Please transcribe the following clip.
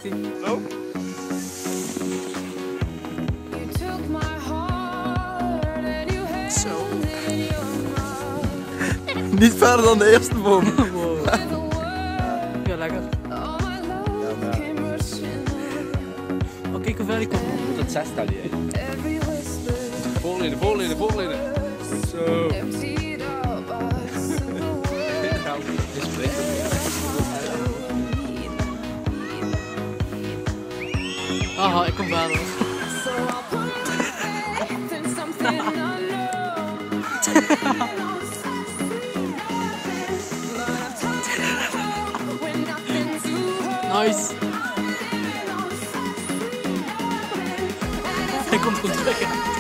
komt ie. Zo. Zo. Niet verder dan de eerste boom. Wow. Ja, lekker. Oh, kijk hoe ver die komt. Tot 6 stel je. Voorleden, voorleden, voorleden. Zo. Aha, ik kom verder. Nice. Hij komt goed terug.